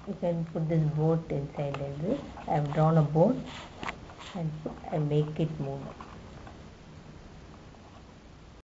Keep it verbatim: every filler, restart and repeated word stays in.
you can put this boat inside like this. I have drawn a boat and, and make it move.